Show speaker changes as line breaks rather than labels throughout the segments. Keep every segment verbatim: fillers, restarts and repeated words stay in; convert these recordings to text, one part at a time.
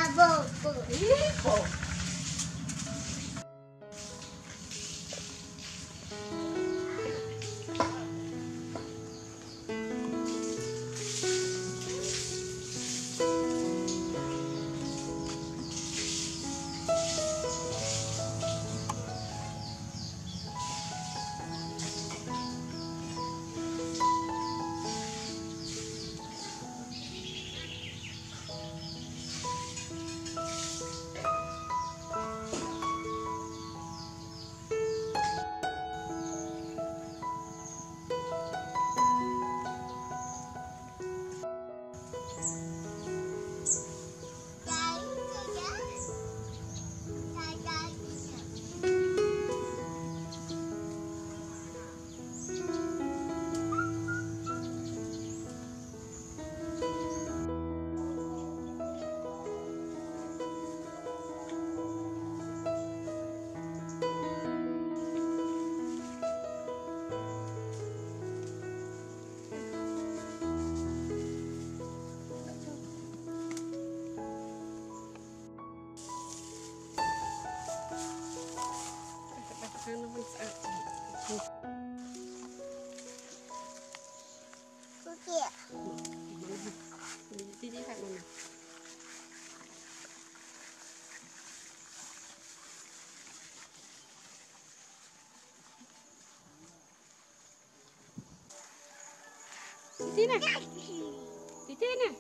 Tí này. Tí tí này.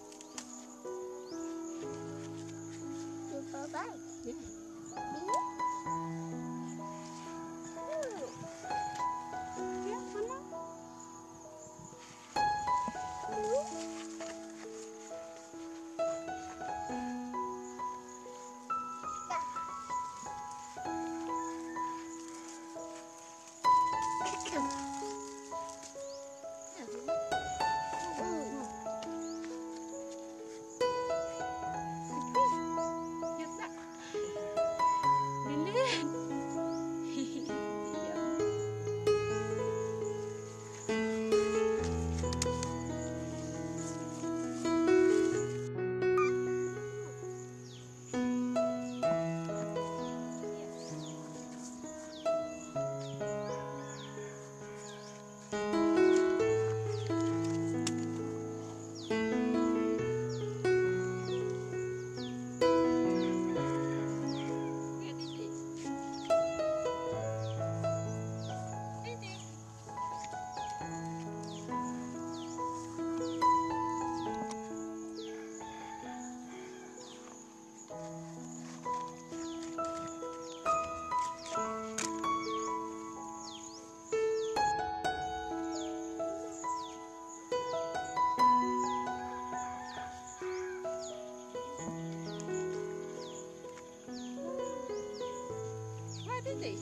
Gì?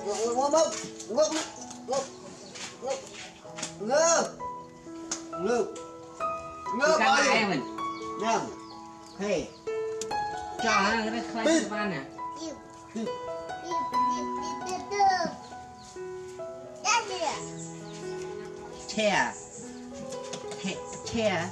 ngô ngô ngô ngô ngô ngô bao nhiêu mình nhầm hey cho nó cái khoai tây ban nè che che che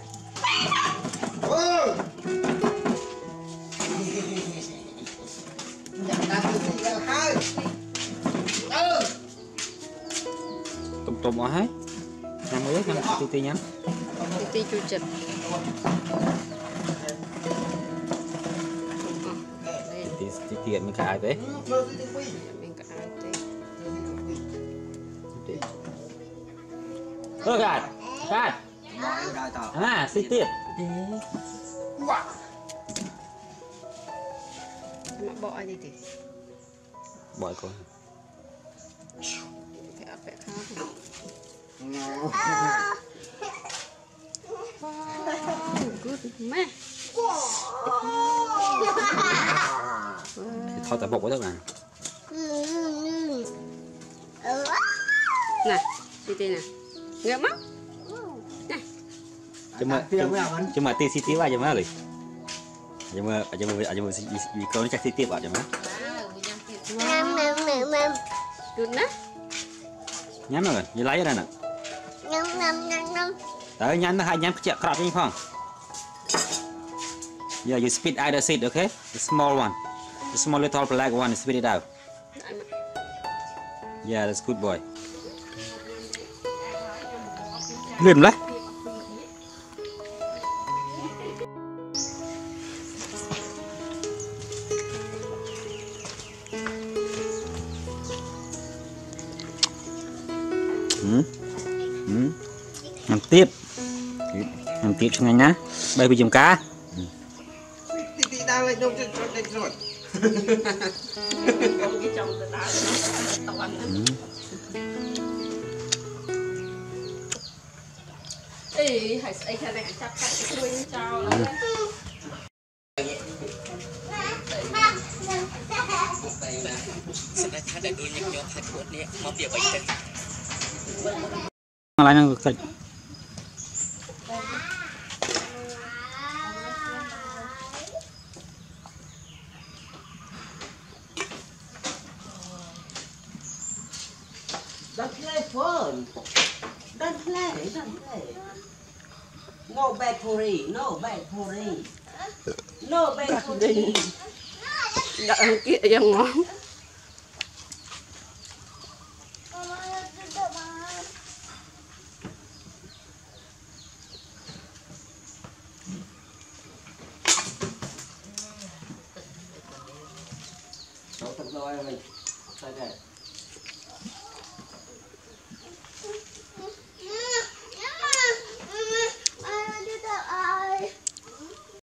tụm tụm ở hết năm mươi năm tí tí nhắm
tí chu chật
tí tí tiền mới cài đấy
mình cả ai thế
ơ gạt gạt à xí tiền
mà bỏ đi thì
bỏ con
phải áp phải khác wow good man
thôi tại bột quá tức là
nè đi đi nè ngựa mắt
chứ mà chứ mà tí xí tí vào chứ mà rồi chứ mà chứ mà chứ mà vì câu nó chắc xí tiếp vào chứ mà
good nè
nhắm rồi như lấy ra nè tới nhắm nó hai nhắm chẹt crop như phong yeah you spit out the seed okay the small one the small little black one spit it out yeah that's good boy lên lấy ừ ừ làm tiếp làm tiếp cho nhanh nhá bây bây dùng cá
tí đau lại đâu cho cho đánh rồi
ê hãy ấy cái này chắc chắn cái đuôi trao lắm
lại nó kịch
don't play phone don't play don't play no bad puri no bad puri no bad puri
đợi kia em ngón
Đâu tập rồi mình. Sai đây.